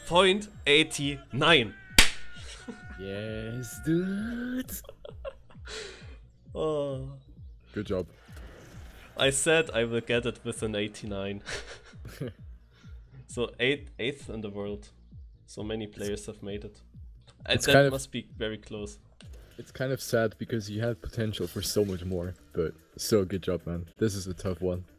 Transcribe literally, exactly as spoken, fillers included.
point eight nine. Yes, dude. Oh. Good job. I said I will get it with an eighty-nine. So eight, eighth in the world. So many players have made it. And It's that kind of- must be very close. It's kind of sad because you had potential for so much more, but still good job, man. This is a tough one.